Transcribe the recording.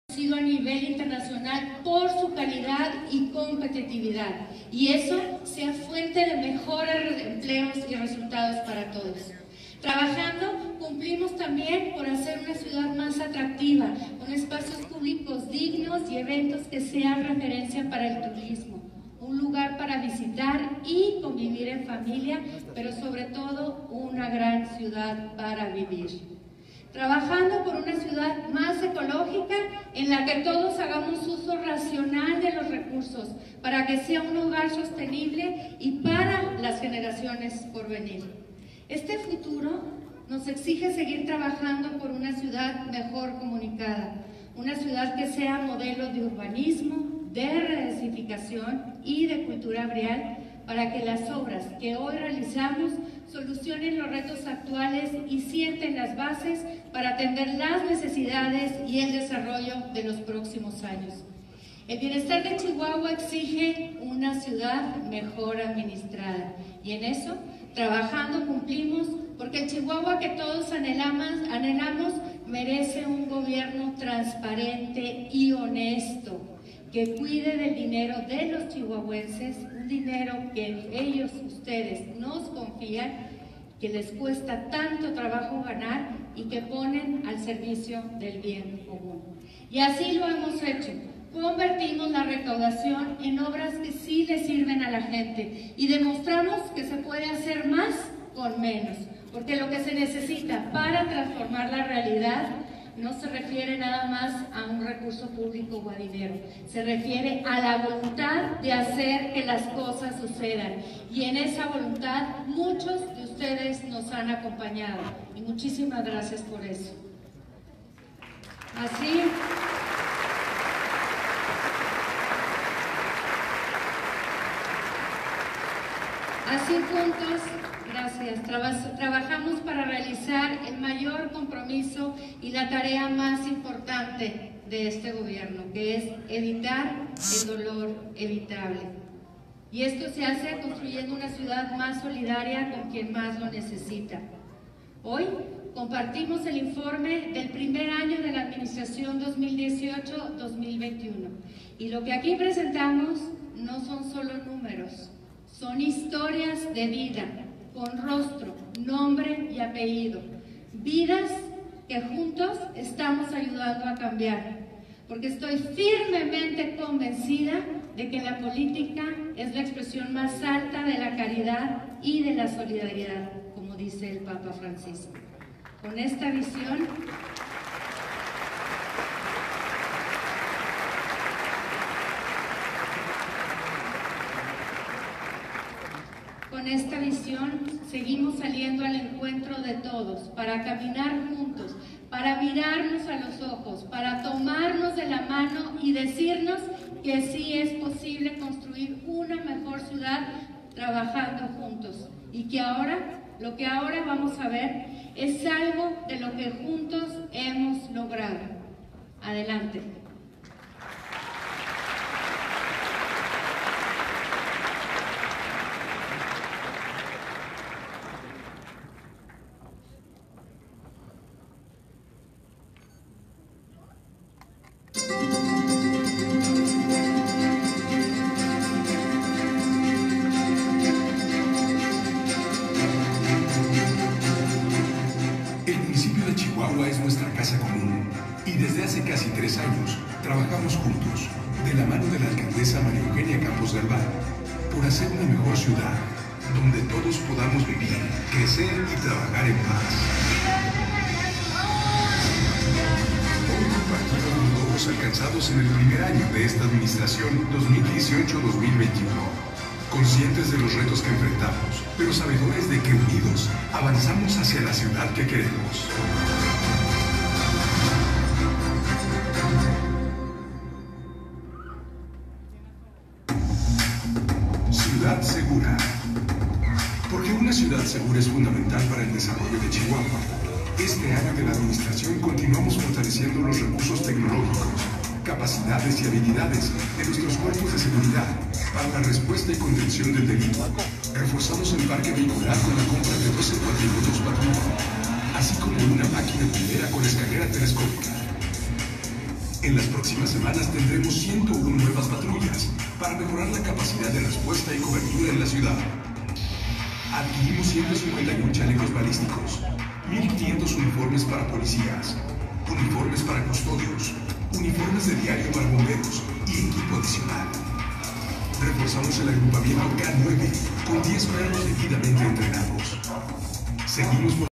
a nivel internacional por su calidad y competitividad, y eso sea fuente de mejores empleos y resultados para todos. Trabajando, cumplimos también por hacer una ciudad más atractiva, con espacios públicos dignos y eventos que sean referencia para el turismo, un lugar para visitar y convivir en familia, pero sobre todo una gran ciudad para vivir. Trabajando por una ciudad más ecológica en la que todos hagamos uso racional de los recursos para que sea un lugar sostenible y para las generaciones por venir. Este futuro nos exige seguir trabajando por una ciudad mejor comunicada, una ciudad que sea modelo de urbanismo, de redensificación y de cultura vial, para que las obras que hoy realizamos solucionen los retos actuales y sienten las bases para atender las necesidades y el desarrollo de los próximos años. El bienestar de Chihuahua exige una ciudad mejor administrada, y en eso, trabajando, cumplimos, porque el Chihuahua que todos anhelamos merece un gobierno transparente y honesto, que cuide del dinero de los chihuahuenses, un dinero que ellos, ustedes, nos confían, que les cuesta tanto trabajo ganar y que ponen al servicio del bien común. Y así lo hemos hecho. Convertimos la recaudación en obras que sí le sirven a la gente y demostramos que se puede hacer más con menos, porque lo que se necesita para transformar la realidad no se refiere nada más a un recurso público o a dinero, se refiere a la voluntad de hacer que las cosas sucedan, y en esa voluntad muchos de ustedes nos han acompañado, y muchísimas gracias por eso. Así juntos, gracias, trabajamos para realizar el mayor compromiso y la tarea más importante de este gobierno, que es evitar el dolor evitable. Y esto se hace construyendo una ciudad más solidaria con quien más lo necesita. Hoy compartimos el informe del primer año de la administración 2018-2021. Y lo que aquí presentamos no son solo números, son historias de vida, con rostro, nombre y apellido. Vidas que juntos estamos ayudando a cambiar, porque estoy firmemente convencida de que la política es la expresión más alta de la caridad y de la solidaridad, como dice el Papa Francisco. Con esta visión, seguimos saliendo al encuentro de todos, para caminar juntos, para mirarnos a los ojos, para tomarnos de la mano y decirnos que sí es posible construir una mejor ciudad trabajando juntos, y que ahora, lo que ahora vamos a ver es algo de lo que juntos hemos logrado. Adelante. Es nuestra casa común, y desde hace casi 3 años trabajamos juntos, de la mano de la alcaldesa María Eugenia Campos Galván, por hacer una mejor ciudad, donde todos podamos vivir, crecer y trabajar en paz. Hoy compartimos los logros alcanzados en el primer año de esta administración 2018-2021. Conscientes de los retos que enfrentamos, pero sabedores de que unidos avanzamos hacia la ciudad que queremos. Ciudad segura. Porque una ciudad segura es fundamental para el desarrollo de Chihuahua. Este año de la administración continuamos fortaleciendo los recursos tecnológicos, capacidades y habilidades de nuestros cuerpos de seguridad para la respuesta y contención del delito. Reforzamos el parque vehicular con la compra de 12 cuatrimotos patrulla, así como una máquina primera con escalera telescópica. En las próximas semanas tendremos 101 nuevas patrullas para mejorar la capacidad de respuesta y cobertura en la ciudad. Adquirimos 151 chalecos balísticos, 1.500 uniformes para policías, uniformes para custodios, uniformes de diario para bomberos y equipo adicional. Reforzamos el agrupamiento K9 con 10 perros debidamente entrenados. Seguimos